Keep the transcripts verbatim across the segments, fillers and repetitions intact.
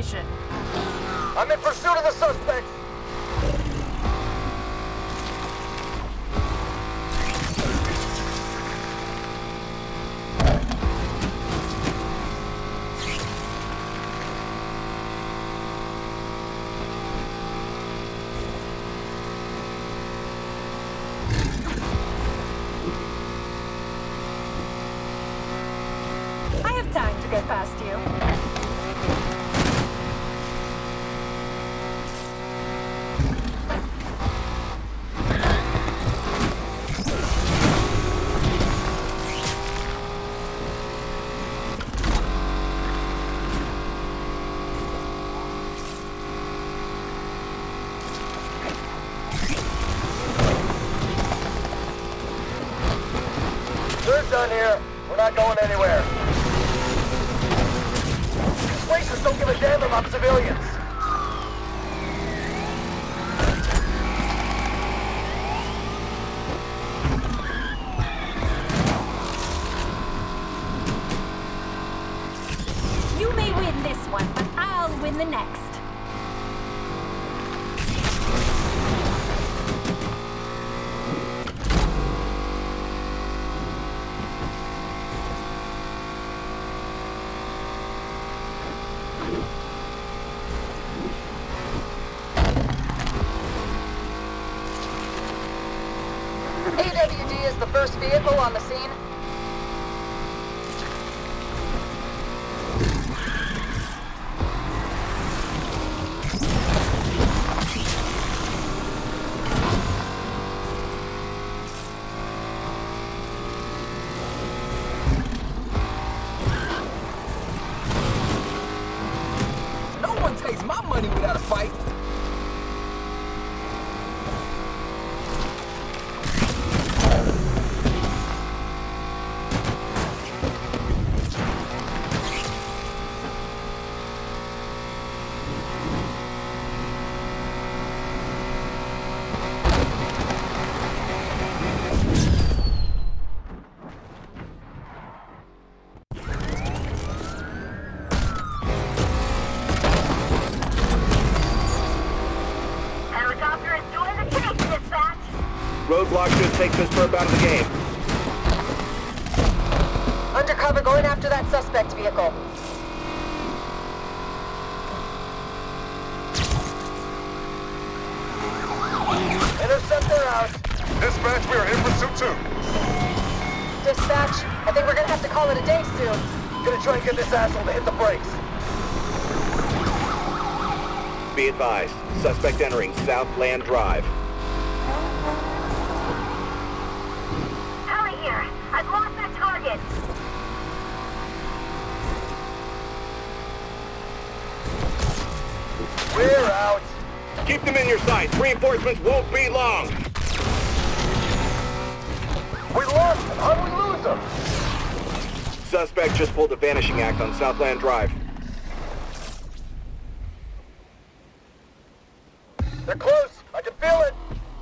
position. I'm in pursuit of the suspects. I have time to get past you. They're done here. We're not going anywhere. These racers don't give a damn about civilians. You may win this one, but I'll win the next. A W D is the first vehicle on the scene. No one takes my money without a fight. Helicopter is doing the chase, dispatch. Roadblock should take this perp out of the game. Undercover going after that suspect vehicle. Interceptor out. Dispatch, we are in pursuit too. Dispatch, I think we're gonna have to call it a day soon. Gonna try and get this asshole to hit the brakes. Be advised, suspect entering Southland Drive. Heli here. I've lost that target. We're out. Keep them in your sights. Reinforcements won't be long. We lost him. How'd we lose him? Suspect just pulled a vanishing act on Southland Drive. They're close. I can feel it.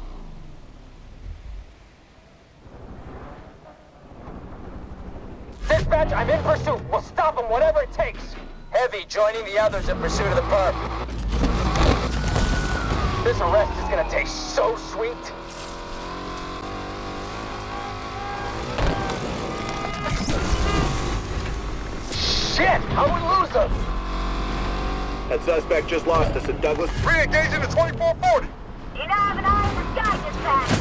Dispatch, I'm in pursuit. We'll stop them, whatever it takes. Heavy joining the others in pursuit of the perp. This arrest is gonna taste so sweet. Shit! How'd we lose him? That suspect just lost us at Douglas. Re-engaging the twenty-four forty. You now have an eye in the sky, dispatch.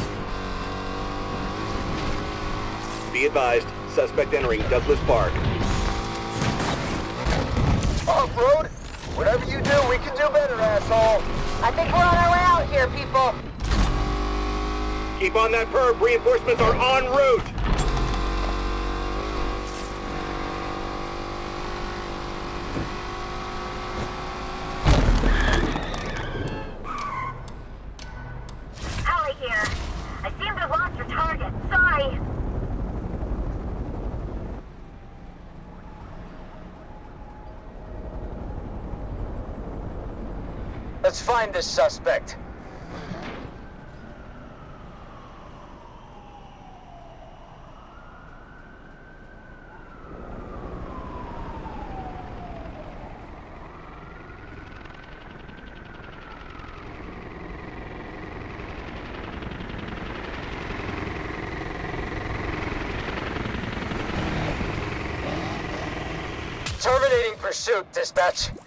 Be advised, suspect entering Douglas Park. Off-road? Whatever you do, we can do better, asshole. I think we're on our way out here, people. Keep on that perp. Reinforcements are en route. Heli here. I seem to have lost your target. Sorry. Let's find this suspect. Terminating pursuit, dispatch.